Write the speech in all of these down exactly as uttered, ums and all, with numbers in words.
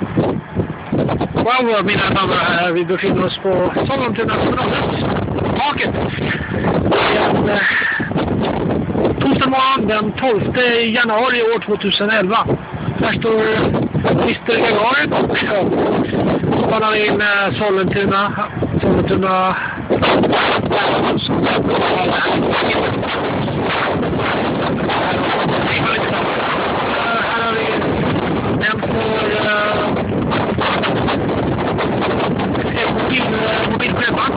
Wow, mina damer och herrar, vi befinner oss på Sollentuna nationalhus, taket. Det är en eh, torsdag morgon den tolfte januari år tjugohundraelva. Här står Mister Gagarin och så var han in eh, Sollentuna, Sollentuna. Här har vi en för mobilbredband,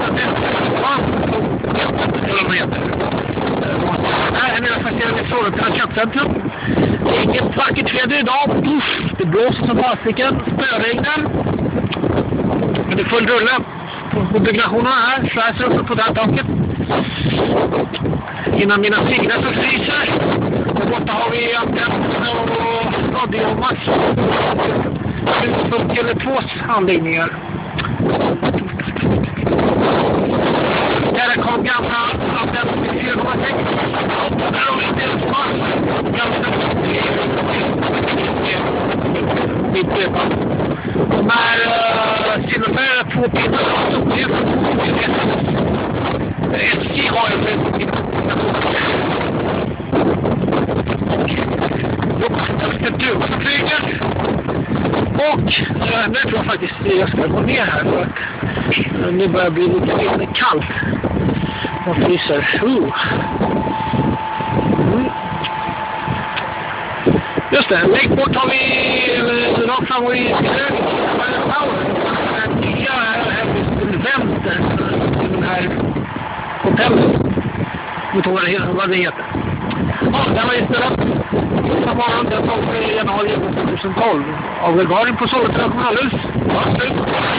här är det faktiskt ett Sollentuna köpcentrum. Det är inget vackert väder idag. Det blåser som fasiken, spöregnar. Men det är full rulle på byggnationerna här. Så här ser det upp på det här taket. Innan mina signar så fryser. Där borta har vi antenn och radiomax. Från Tele tvås anläggningar. Där kom gamla antenn fyra komma sex. Där har vi inte smask. Mitt bredband. De här uh, silverfärgade två pinnar som är S J har ju för ett duvflyger. Och uh, nu tror jag faktiskt jag ska gå ner här för att uh, nu börjar bli lite, lite kallt. Och fryser. Uh. Mm. Just det, lägg bort har vi rakt fram och i höger. Den nya är vänster i den här hotellet. Jag vet inte vad det heter. Ja, den var inställd. Som morgon den tolfte januari tjugohundratolv. Av Gagarin på Sollentuna nationalhus. Ja, slut.